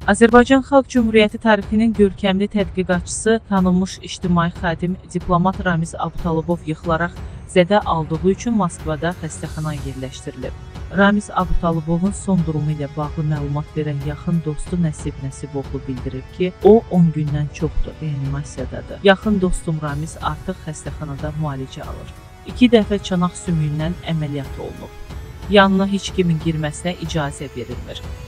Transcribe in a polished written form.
Azərbaycan Xalq Cümhuriyyəti tarixinin görkəmli tədqiqatçısı, tanınmış ictimai xadim, diplomat Ramiz Abutalıbov yıxılaraq zədə aldığı üçün Moskvada xəstəxanaya yerləşdirilib. Ramiz Abutalıbovun son durumu ilə bağlı məlumat verən yaxın dostu Nəsib Nəsiboğlu bildirib ki, o 10 gündən çoxdur reanimasiyadadır. Yaxın dostum Ramiz artıq xəstəxanada müalicə alır. 2 dəfə çanaq sümüyündən əməliyyat olunub. Yanına heç kimin girməsinə icazə verilmir.